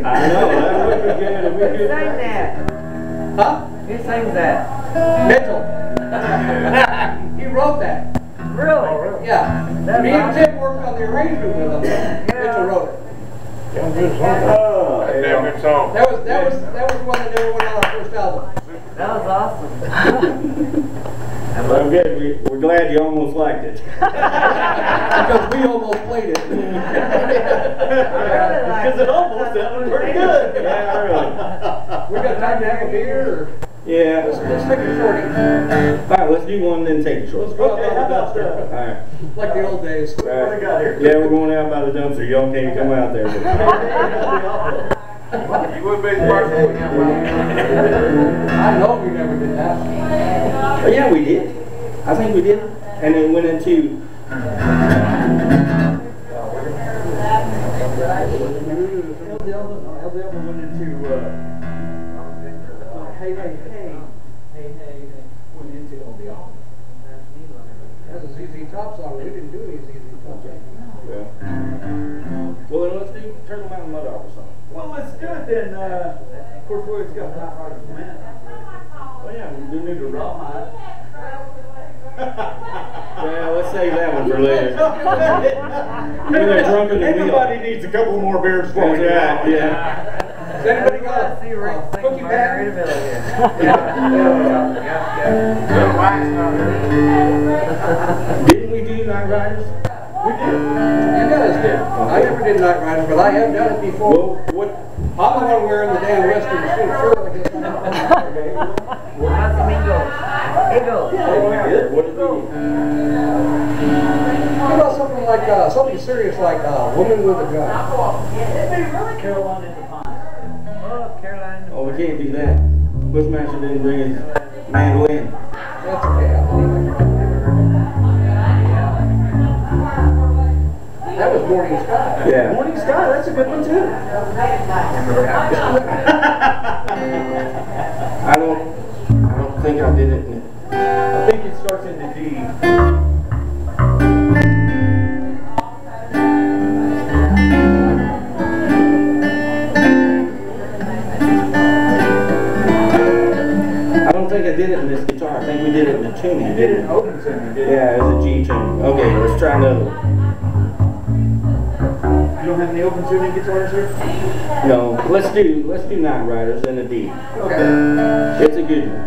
I know, that would be good if we Who could. sang that? Huh? Who sings that? Mitchell. He wrote that. Really? Yeah. That's Me and awesome. Tim worked on the arrangement with him. Mitchell wrote it. Oh, That's a damn good song. That was the one that never went on our first album. That was awesome. well, good. We're glad you almost liked it. Because we almost played it. Because it almost sounded pretty good. Yeah, really. We got time to have a beer? Or? Yeah. Let's take a shorty. Alright, let's do one and then take a short. Let's go out by the dumpster. Alright. Like the old days. What do we got here? Yeah, we're going out by the dumpster. Y'all can't come out there. You would be the first one. I know we never did that. Oh, yeah, we did. I think we did. And it went into. LDL went into. Hey, hey, hey. Hey, hey, hey. Went into LDL. That's a ZZ Top song. We didn't do any ZZ Top songs. Yeah. Well, then let's do Turtle Mountain Mud Opera song. Well, let's do it then. Of course, we always got Night Riders Man. Oh, yeah, we do need to rock. Yeah, let's save that one for later. When they're drunk in the wheel. Everybody needs a couple more beers before we That's get right, out. yeah. Has anybody got a See Rick sing cookie Margaritaville bag? again. Little wax now. Didn't we do Night Riders? We did. You guys did. I never did Night Riders, but I have done it before. Well, what? I'm the one wearing the damn western suit shirt like this. What about some Eagles? Eagles. Yeah, we did. What did we do? What about something like, something serious like Woman with a Gun? Carolina in the Pines. Oh, Carolina. Oh, we can't do that. Bushmaster didn't bring his mandolin. That's okay, I believe it. That was Morning Sky. Yeah. Morning Sky, that's a good one too. I don't think I did it. I think it starts in the D. I don't think I did it in this guitar. I think we did it in the tuning. You did it in open tune, you did. Yeah, it was a G tune. Okay, let's try another one. You don't have any open tuning guitars here? No, let's do Night Riders in a D. Okay. It's a good one.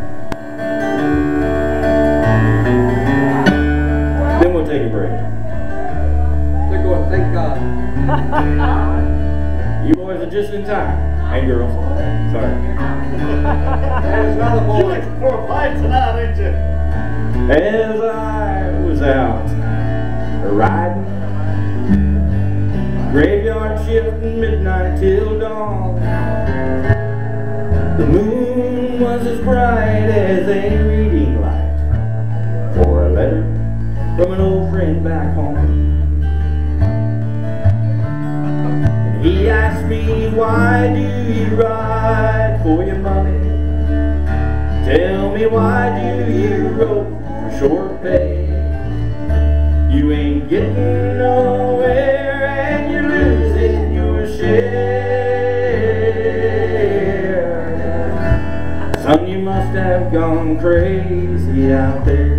Then we'll take a break. They're going, thank God. You boys are just in time. And girls. Sorry. That is not a You boy. looking for a fight tonight, ain't you? As I was out riding, graveyard shift from midnight till dawn, the moon was as bright as a reading light for a letter from an old friend back home. And he asked me, why do you ride for your money? Tell me, why do you rope for short pay? You ain't getting nowhere and you're losing your share. Son, you must have gone crazy out there.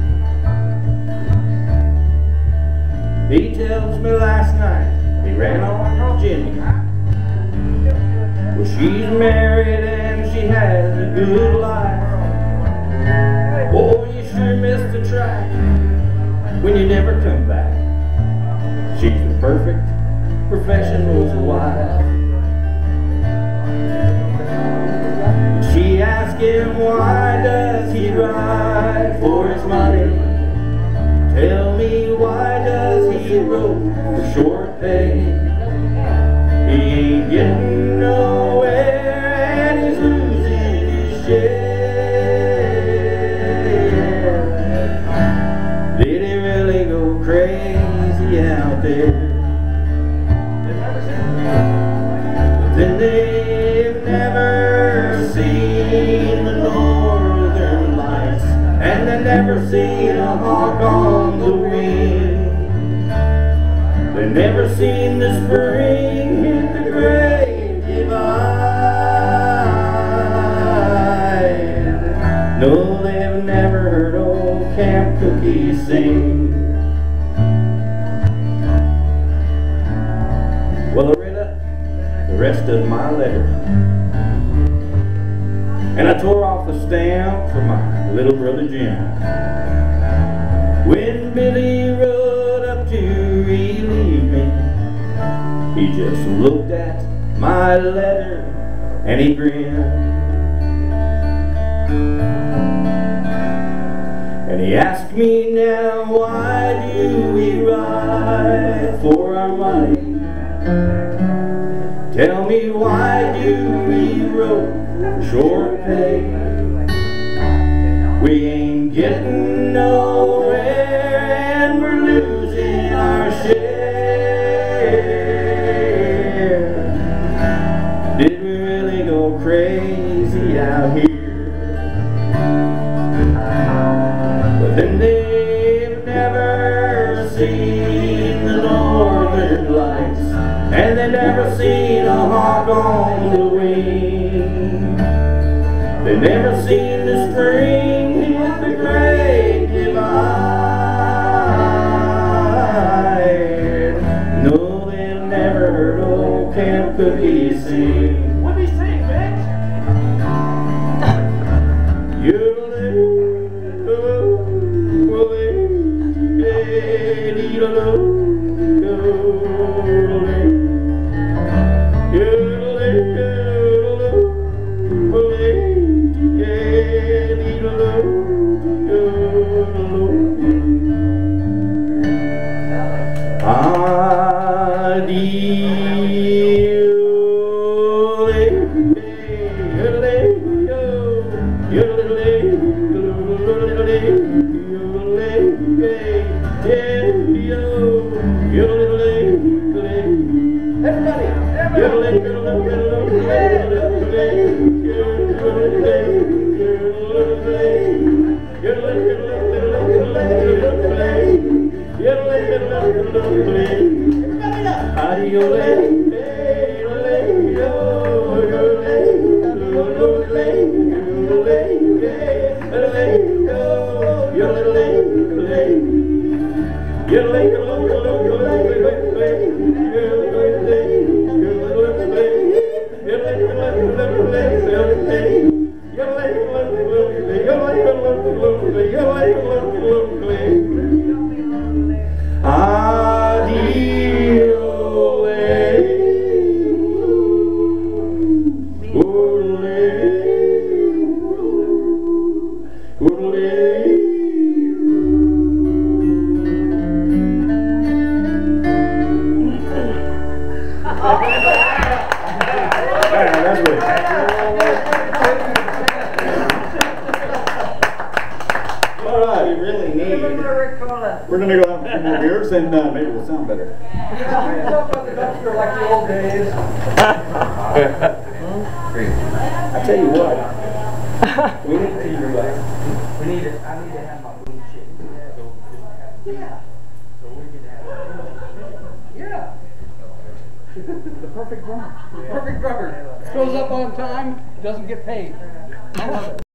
He tells me last night he ran on Jimmy. Well, she's married and she has a good life. Boy, you sure missed the track when you never come back. She's the perfect professional's wife. She asked him, why does he ride for his money? Tell me, why does he rope for short pay? He ain't getting nowhere and he's losing his share. Did he really go crazy out there? Then they've never seen the northern lights, and they've never seen a hawk on the wing. They've never seen the spring hit the grave, get they've never heard old Camp Cookie sing. Well, I read up the rest of my letter, and I tore off a stamp for my little brother Jim. When Billy rode up to relieve me, he just looked at my letter and he grinned. And he asked me now, why do we ride for our money? Tell me, why do we row for short pay? We ain't getting nowhere and we're losing our share. Did we really go crazy out here? But then they've never seen the northern lights, and they've never seen a hawk on the wing. They've never seen the spring hit the Great Divide. No, they've never heard old Camp Cookie sing. What do you sing, bitch? We're going to go have a few more beers and maybe we'll sound better. Like the old days. I tell you what, we need to your way. I need to have my boom chick. Yeah. Yeah. The perfect drummer. The perfect drummer. Shows up on time, doesn't get paid. I love it.